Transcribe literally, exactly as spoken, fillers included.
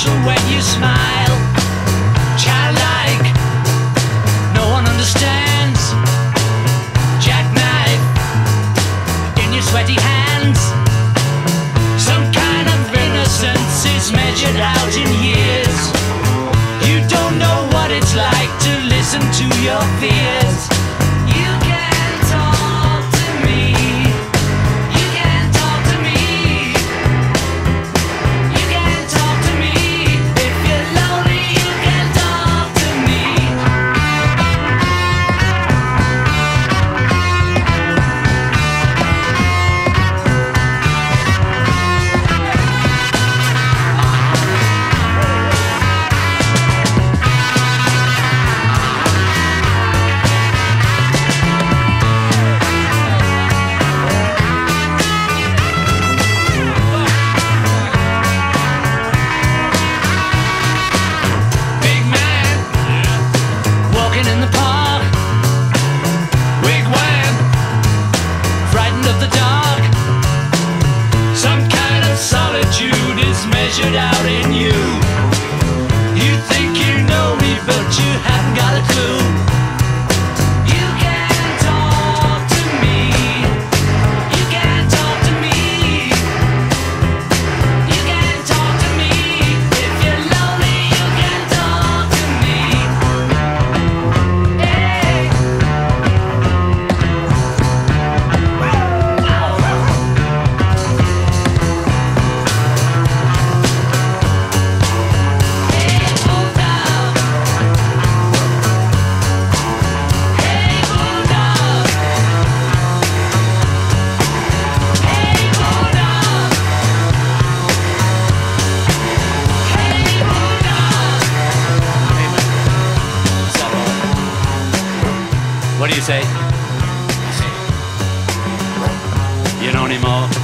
special when you smile. Childlike, no one understands. Jackknife in your sweaty hands. Some kind of innocence is measured out in years. You don't know what it's like to listen to your fears. You can talk to me. You can talk to me. You can talk to me. If you're lonely, you can talk to me. Big man, walking in the park. Wigwam, frightened of the dark. Some kind of solitude is measured out in you. You think you know me, but you haven't got a clue. You can talk to me. You can talk to me. You can talk to me. If you're lonely, you can talk to me. Hey. Hey, bulldog. Hey, bulldog. Hey, bulldog. Hey, bulldog. Hey, man. What's up, What do you say? You know anymore?